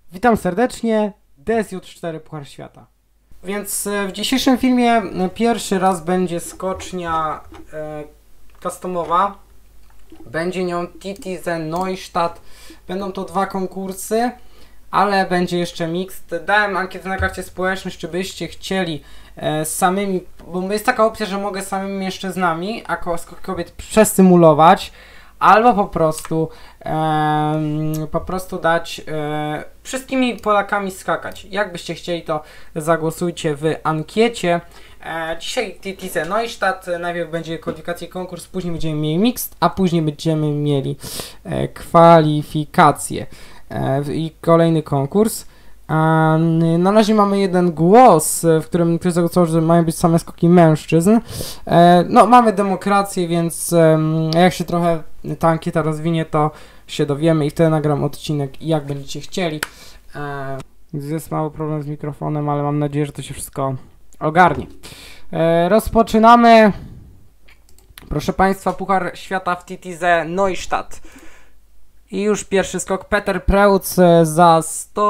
Witam serdecznie, DSJ4 Puchar Świata. Więc w dzisiejszym filmie pierwszy raz będzie skocznia customowa. Będzie nią TT Ze Neustadt. Będą to dwa konkursy, ale będzie jeszcze mixed. Dałem ankietę na karcie społecznej, czy byście chcieli samymi, bo jest taka opcja, że mogę samymi mężczyznami, jako skok kobiet przesymulować, albo po prostu dać wszystkimi Polakami skakać. Jak byście chcieli, to zagłosujcie w ankiecie. Dzisiaj TT Ze Neustadt, najpierw będzie kwalifikacje konkurs, później będziemy mieli mixed, a później będziemy mieli kwalifikacje i kolejny konkurs. Na razie mamy jeden głos, w którym ktoś zagłosował, że mają być same skoki mężczyzn. No, mamy demokrację, więc jak się trochę ta ankieta rozwinie, to się dowiemy i wtedy nagram odcinek, jak będziecie chcieli. Jest mały problem z mikrofonem, ale mam nadzieję, że to się wszystko ogarnie. Rozpoczynamy. Proszę Państwa, Puchar Świata w TT Ze Neustadt. I już pierwszy skok, Peter Preutz za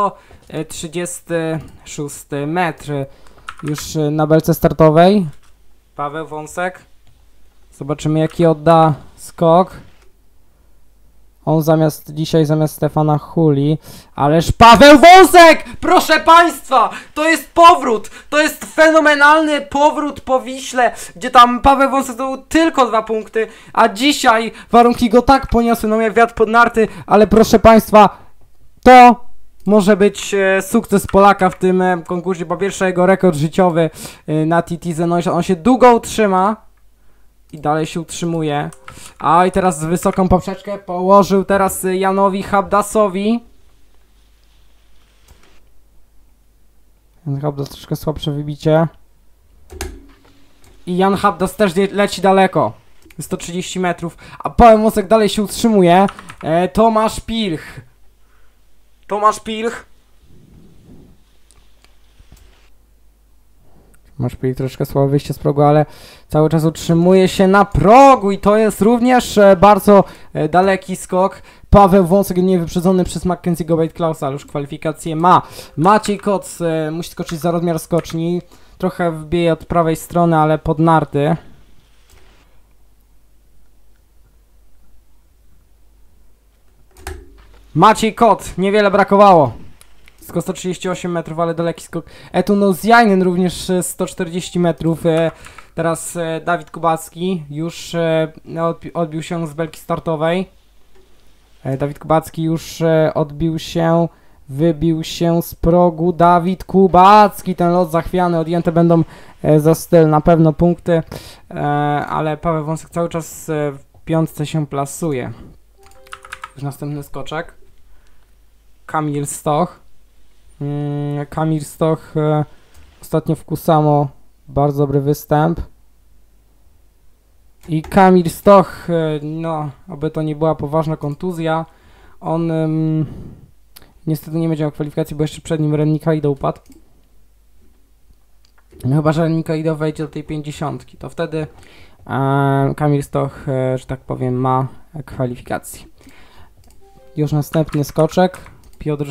136 metr. Już na belce startowej. Paweł Wąsek. Zobaczymy, jaki odda skok. On dzisiaj zamiast Stefana Huli. Ależ Paweł Wąsek! Proszę Państwa! To jest powrót! To jest fenomenalny powrót po Wiśle, gdzie tam Paweł Wąsek zdobył tylko 2 punkty, a dzisiaj warunki go tak poniosły, no miał wiatr pod narty, ale proszę Państwa, to może być sukces Polaka w tym konkursie, po pierwsze jego rekord życiowy na TT Ze Neustadt. On się długo utrzyma i dalej się utrzymuje. A i teraz wysoką poprzeczkę położył teraz Janowi Habdasowi. Jan Habdas troszkę słabsze wybicie. I Jan Habdas też leci daleko. 130 metrów. A Paweł Wąsek dalej się utrzymuje. Tomasz Pilch. Masz troszkę słabe wyjście z progu, ale cały czas utrzymuje się na progu i to jest również bardzo daleki skok. Paweł Wąsek nie wyprzedzony przez Mackenzie'ego Wade-Klausa, ale już kwalifikację ma. Maciej Koc musi skoczyć za rozmiar skoczni. Trochę wbije od prawej strony, ale pod narty. Maciej Kot, niewiele brakowało. 138 metrów, ale daleki skok. Etunozjainen również 140 metrów. Teraz Dawid Kubacki już odbił się z belki startowej. Dawid Kubacki już wybił się z progu. Dawid Kubacki, ten lot zachwiany, odjęte będą za styl na pewno punkty, ale Paweł Wąsek cały czas w piątce się plasuje. Już następny skoczek. Kamil Stoch. Kamil Stoch ostatnio w Kusamo, bardzo dobry występ. I Kamil Stoch, no, aby to nie była poważna kontuzja, on niestety nie będzie miał kwalifikacji, bo jeszcze przed nim Ren Nikaido upadł. No, chyba że Ren Nikaido wejdzie do tej 50, to wtedy Kamil Stoch, że tak powiem, ma kwalifikację. Już następny skoczek, Piotr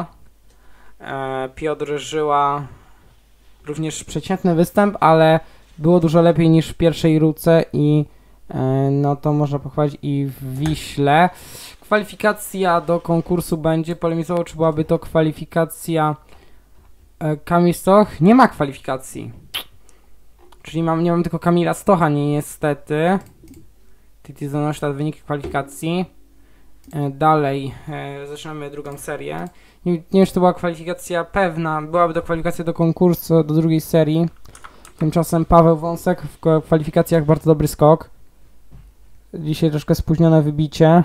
Żyła, również przeciętny występ, ale było dużo lepiej niż w pierwszej rurce i no to można pochwalić i w Wiśle. Kwalifikacja do konkursu będzie, polemizował, czy byłaby to kwalifikacja Kamil Stoch. Nie ma kwalifikacji. Czyli nie mam tylko Kamila Stocha, niestety. TT Ze Neustadt, wyniki kwalifikacji. Dalej zaczynamy drugą serię. Nie wiem, czy to była kwalifikacja pewna. Byłaby to kwalifikacja do konkursu, do drugiej serii. Tymczasem Paweł Wąsek w kwalifikacjach bardzo dobry skok. Dzisiaj troszkę spóźnione wybicie.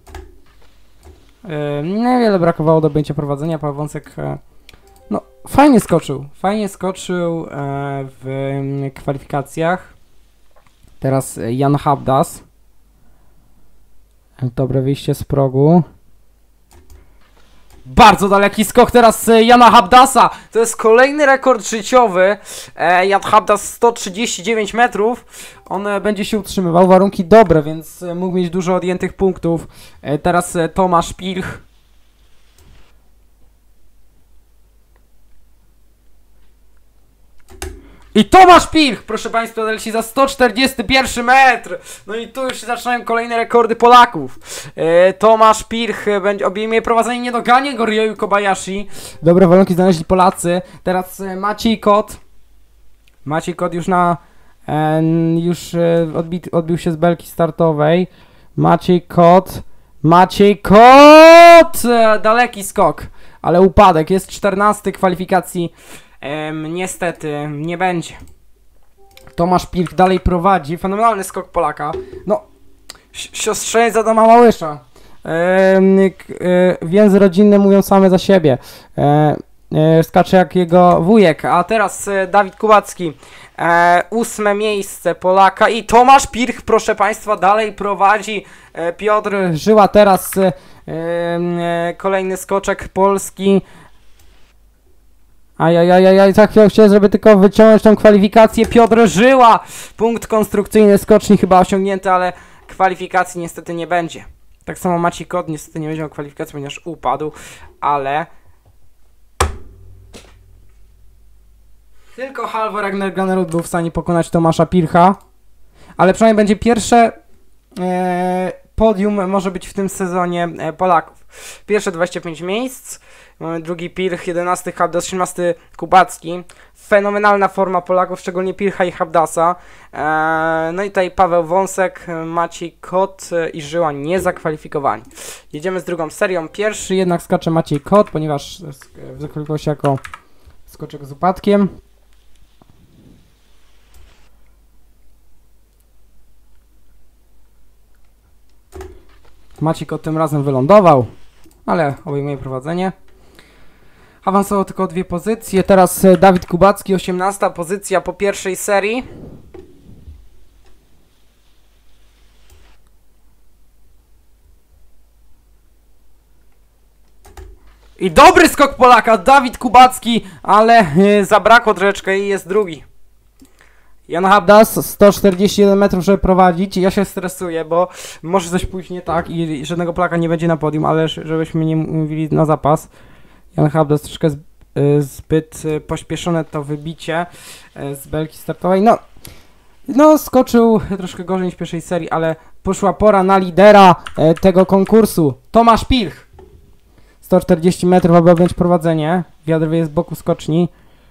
Niewiele brakowało do objęcia prowadzenia. Paweł Wąsek no, fajnie skoczył w kwalifikacjach. Teraz Jan Habdas. Dobre wyjście z progu. Bardzo daleki skok teraz Jana Habdasa. To jest kolejny rekord życiowy. Jan Habdas 139 metrów. On będzie się utrzymywał. Warunki dobre, więc mógł mieć dużo odjętych punktów. Teraz Tomasz Pilch. I Tomasz Pilch, proszę Państwa, leci za 141 metr. No i tu już się zaczynają kolejne rekordy Polaków. Tomasz Pilch będzie objęmie prowadzenie, nie doganie go Ryoyu Kobayashi. Dobre warunki znaleźli Polacy. Teraz Maciej Kot. Maciej Kot już odbił się z belki startowej. Maciej Kot. Daleki skok, ale upadek. Jest 14 kwalifikacji. Niestety nie będzie. Tomasz Pilch dalej prowadzi. Fenomenalny skok Polaka. No, siostrzeniec Adama Małysza. Więzy rodzinne mówią same za siebie. Skacze jak jego wujek. A teraz Dawid Kubacki. 8 miejsce Polaka i Tomasz Pilch, proszę Państwa, dalej prowadzi. Piotr Żyła teraz kolejny skoczek Polski. Tak chciałem, żeby tylko wyciągnąć tą kwalifikację. Piotr Żyła, punkt konstrukcyjny skoczni chyba osiągnięty, ale kwalifikacji niestety nie będzie. Tak samo Maciej Kot niestety nie będzie miał kwalifikacji, ponieważ upadł, ale tylko Halvor Egner Granerud był w stanie pokonać Tomasza Pilcha, ale przynajmniej będzie pierwsze podium może być w tym sezonie Polaków. Pierwsze 25 miejsc, mamy drugi Pilch, 11 Habdas, 13 Kubacki. Fenomenalna forma Polaków, szczególnie Pilcha i Habdasa. No i tutaj Paweł Wąsek, Maciej Kot i Żyła nie zakwalifikowani. Jedziemy z drugą serią. Pierwszy jednak skacze Maciej Kot, ponieważ zakwalifikował się jako skoczek z upadkiem. Maciej Kot tym razem wylądował, ale obejmuje prowadzenie. Awansował tylko o 2 pozycje. Teraz Dawid Kubacki, 18 pozycja po pierwszej serii. I dobry skok Polaka, Dawid Kubacki, ale zabrakło troszeczkę i jest drugi. Jan Habdas, 141 metrów, żeby prowadzić. Ja się stresuję, bo może coś pójść nie tak i żadnego Polaka nie będzie na podium, ale żebyśmy nie mówili na zapas. Jan Habdas troszkę zbyt pośpieszone to wybicie z belki startowej. No skoczył troszkę gorzej niż w pierwszej serii, ale poszła pora na lidera tego konkursu. Tomasz Pilch. 140 metrów, aby objąć prowadzenie. Wiatr jest z boku skoczni.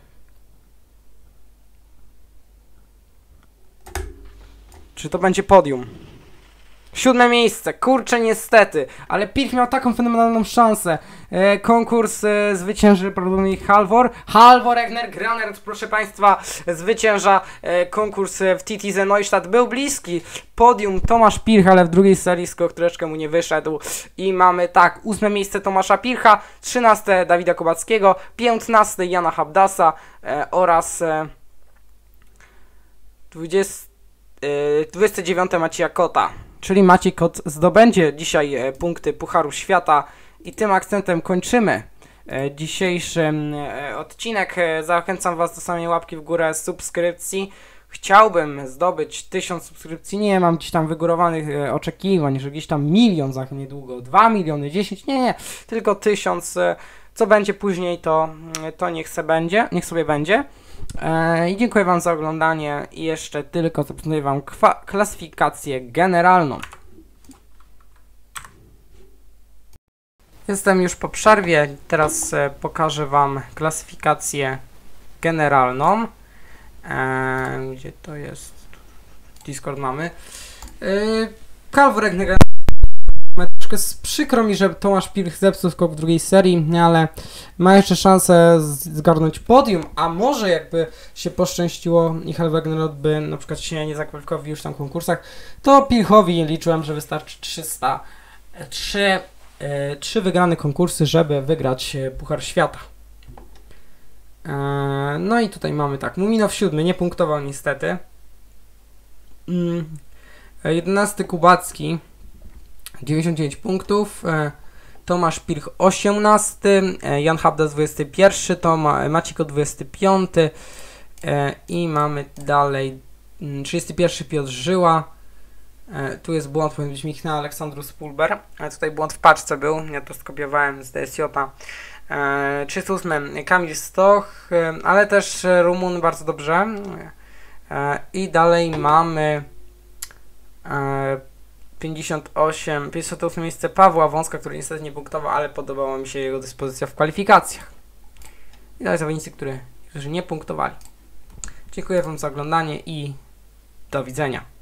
Czy to będzie podium? 7 miejsce, kurczę niestety, ale Pilch miał taką fenomenalną szansę. Konkurs zwycięży prawdopodobnie Halvor Egner Granerud, proszę Państwa, zwycięża konkurs w TTZ Neustadt. Był bliski podium Tomasz Pilch, ale w drugiej serii skok troszeczkę mu nie wyszedł. I mamy tak, 8 miejsce Tomasza Pilcha, 13 Dawida Kubackiego, 15 Jana Habdasa oraz 29 Macieja Kota. Czyli Maciej Kot zdobędzie dzisiaj punkty Pucharu Świata i tym akcentem kończymy dzisiejszy odcinek. Zachęcam Was do samej łapki w górę, subskrypcji. Chciałbym zdobyć 1000 subskrypcji. Nie mam gdzieś tam wygórowanych oczekiwań, że gdzieś tam 1 000 000 za niedługo, 2 miliony, 10, nie, tylko 1000. Co będzie później, to niech sobie będzie. I dziękuję Wam za oglądanie i jeszcze tylko zaprezentuję Wam klasyfikację generalną. Jestem już po przerwie, teraz pokażę Wam klasyfikację generalną. Gdzie to jest? Discord mamy. Halvor Egner. Troszkę przykro mi, że Tomasz Pilch zepsuł skok w drugiej serii, ale ma jeszcze szansę zgarnąć podium, a może jakby się poszczęściło i Halvor Egner by na przykład się nie zakwalifikował już tam w konkursach, to Pilchowi liczyłem, że wystarczy 3 wygrane konkursy, żeby wygrać Puchar Świata. No i tutaj mamy tak, Muminow 7 nie punktował niestety. 11 Kubacki 99 punktów, Tomasz Pilch 18, Jan Habdas 21, Maciej Kot 25 i mamy dalej 31 Piotr Żyła. Tu jest błąd, powinien być Michał Aleksandrus Pulber, ale tutaj błąd w paczce był, ja to skopiowałem z DSJ. 38 Kamil Stoch, ale też Rumun bardzo dobrze. I dalej mamy 58 miejsce Pawła Wąska, który niestety nie punktował, ale podobała mi się jego dyspozycja w kwalifikacjach. I dalej zawodnicy, którzy nie punktowali. Dziękuję Wam za oglądanie i do widzenia.